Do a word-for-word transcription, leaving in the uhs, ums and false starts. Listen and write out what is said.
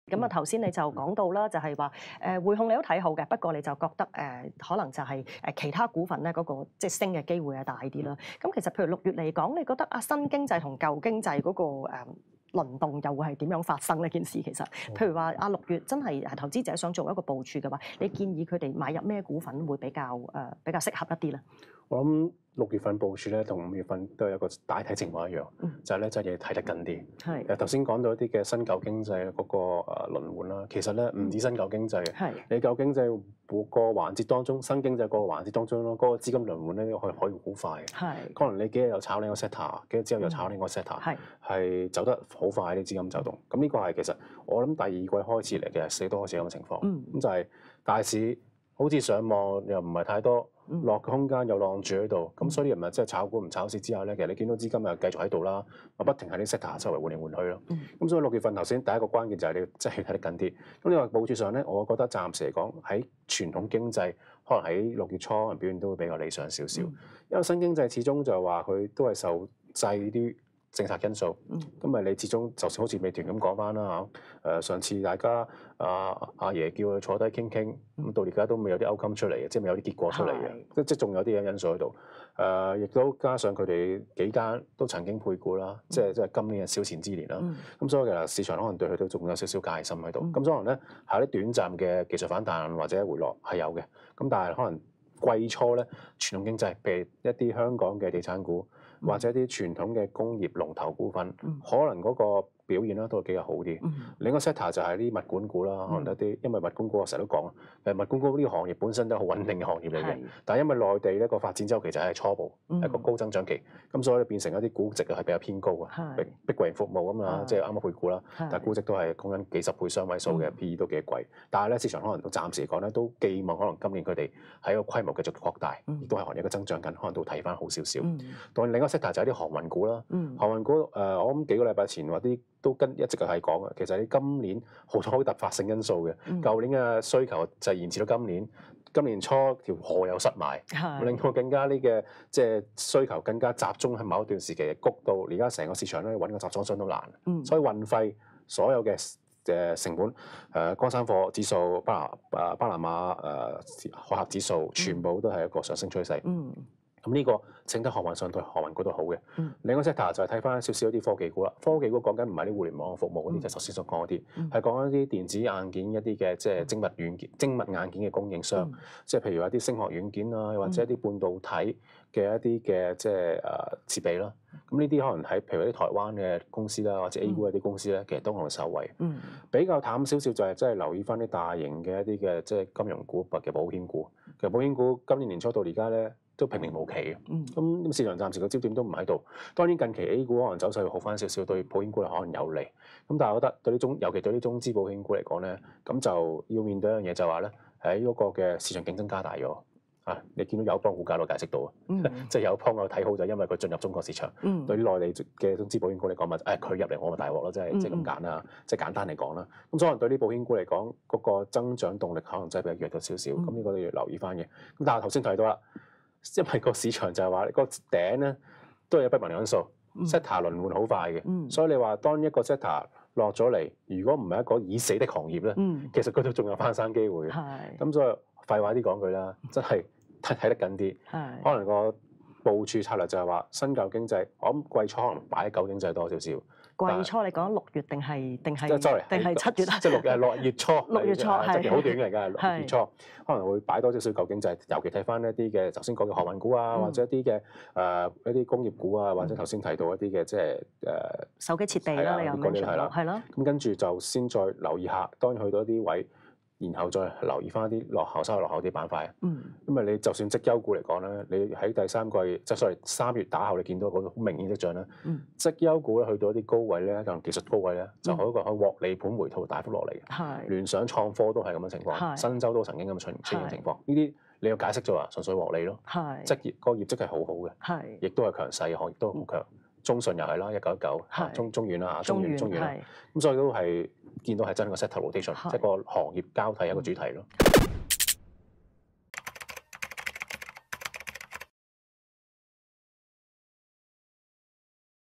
咁啊頭先你就講到啦，就係話誒匯控你都睇好嘅，不過你就覺得誒、呃、可能就係誒其他股份咧嗰、那個即係升嘅機會係大啲啦。咁其實譬如六月嚟講，你覺得啊新經濟同舊經濟嗰、那個誒、呃輪動又會係點樣發生呢件事？其實，譬如話啊六月真係投資者想做一個部署嘅話，你建議佢哋買入咩股份會比較誒、呃、比較適合一啲咧？ 我諗六月份部署咧，同五月份都有一個大體情況一樣，嗯、就係咧就係睇得緊啲。係誒頭先講到一啲嘅新舊經濟嗰個誒輪換啦，其實咧唔止新舊經濟嘅，係、嗯、你舊經濟個環節當中，新經濟個環節當中咯，嗰、那個資金輪換咧可以可以好快。係可能你幾日又炒呢個 sector，幾日之後又炒呢個 sector，係係走得好快啲資金走動。咁呢個係其實我諗第二季開始嚟嘅，四月都開始咁嘅情況。咁、嗯、就係大市好似上望又唔係太多。落嘅空間又晾住喺度，咁、嗯、所以唔係即係炒股唔炒市之後咧，其實你見到資金又繼續喺度啦，我不停喺啲 sector 周圍換嚟換去咯。咁、嗯、所以六月份頭先第一個關鍵就係你即係睇得緊啲。咁你話部署上咧，我覺得暫時嚟講喺傳統經濟可能喺六月初可能表現都會比較理想少少，嗯、因為新經濟始終就係話佢都係受制啲政策因素，咁咪、嗯、你始終就算好似美團咁講翻啦嚇，誒上次大家阿阿爺叫佢坐低傾傾，咁、嗯、到而家都未有啲 outcome 出嚟嘅，即係未有啲結果出嚟嘅，是即即仲有啲因素喺度，誒、呃、亦都加上佢哋幾間都曾經配股啦，嗯、即係即係今年嘅燒錢之年啦，咁、嗯、所以其實市場可能對佢都仲有少少戒心喺度，咁、嗯、所以可能咧係啲短暫嘅技術反彈或者回落係有嘅，咁但係可能季初咧傳統經濟，譬如一啲香港嘅地產股。或者啲傳統嘅工業龍頭股份，嗯、可能嗰個表現咧都係比較好啲。嗯、另一個 sector 就係啲物管股啦，可能一啲，因為物管股我成日都講，誒物管股呢個行業本身都係好穩定嘅行業嚟嘅。嗯、但係因為內地呢個發展周期就係初步，嗯、一個高增長期，咁所以變成一啲估值係比較偏高嘅。碧碧桂園服務咁啊，即係啱啱配股啦，但係估值都係講緊幾十倍雙位數嘅 P E 都幾貴。但係咧市場可能都暫時嚟講咧都寄望可能今年佢哋喺個規模繼續擴大，亦都係可能一個增長緊，可能都睇翻好少少。當然另一個 sector 就係啲航運股啦，航運股誒我諗幾個禮拜前話啲都跟一直係講嘅，其實你今年好多好突發性因素嘅，舊、嗯、年嘅需求就延遲到今年，今年初條河又塞埋，的令到更加呢嘅即係需求更加集中喺某一段時期，谷到而家成個市場咧揾個集裝箱都難，嗯、所以運費所有嘅誒成本誒乾、呃、散貨指數、巴拿誒巴拿馬誒、呃、海峽指數，全部都係一個上升趨勢。嗯咁呢個整體航運上對航運股都好嘅。嗯、另一個 sector 就係睇翻少少一啲科技股啦。科技股講緊唔係啲互聯網服務嗰啲，嗯、就頭先所講嗰啲，係講、嗯、一啲電子硬件一啲嘅即係精密軟件、精密硬件嘅供應商。即係、嗯、譬如話啲聲學軟件啊，或者一啲半導體嘅一啲嘅即係誒設備啦。咁呢啲可能喺譬如啲台灣嘅公司啦，或者 A 股一啲公司咧，嗯、其實都可能受惠。嗯、比較淡少少就係即係留意翻啲大型嘅一啲嘅即係金融股或嘅保險股。其實保險股今年年初到而家咧，都平平無奇嘅，咁、嗯、市場暫時個焦點都唔喺度。當然近期 A 股可能走勢會好翻少少，對保險股嚟可能有利。咁但係我覺得對呢中，尤其對啲中資保險股嚟講咧，咁就要面對一樣嘢就係話咧，喺嗰個嘅市場競爭加大咗。啊，你見到友邦股價都解釋到啊，嗯、即係友邦我睇好就因為佢進入中國市場。嗯、對啲內地嘅中資保險股嚟講，咪誒佢入嚟我咪大鑊咯，即係即係咁簡啦，即係簡單嚟講啦。咁所以可能對啲保險股嚟講，嗰、那個增長動力可能真係比較弱咗少少。咁呢、嗯、個都要留意翻嘅。咁但係頭先提到啦。因為個市場就係話個頂咧都係有不明因素 sector 輪換好快嘅，嗯、所以你話當一個 sector 落咗嚟，如果唔係一個已死的行業咧，嗯、其實佢都仲有翻生機會嘅。咁是所以廢話啲講句啦，真係睇睇得緊啲，是可能個部署策略就係話新舊經濟，我諗季初可能擺喺舊經濟多少少。季初你講六月定係定係定係七月啊？即係六誒六月初，六月初係即係好短嘅，而家係六月初，可能會擺多少少舊經濟，尤其睇翻一啲嘅頭先講嘅航運股啊，或者一啲嘅誒一啲工業股啊，或者頭先提到一啲嘅即係誒手機設備啦，你又講咗係啦，係咯。 咁跟住就先再留意下，當然去到一啲位。然後再留意翻啲落後、稍微落後啲板塊。嗯。因為你就算績優股嚟講咧，你喺第三季即係所謂三月打後，你見到嗰個好明顯跡象咧。嗯。績優股咧去到一啲高位咧，可能技術高位咧，嗯、就係一個可以獲利盤回吐大幅落嚟嘅。係是。聯想創科都係咁嘅情況。係是。新洲都曾經咁出出現情況。呢啲是你要解釋咗話，純粹獲利咯。係是。職業個業績係好好嘅。係是。亦都係強勢嘅行業，都好強。嗯、中信又係啦，一九一九。係。中中遠啦，中遠中遠啦。咁所以都係。見到係真係個 sector rotation，即係個行業交替一個主題咯。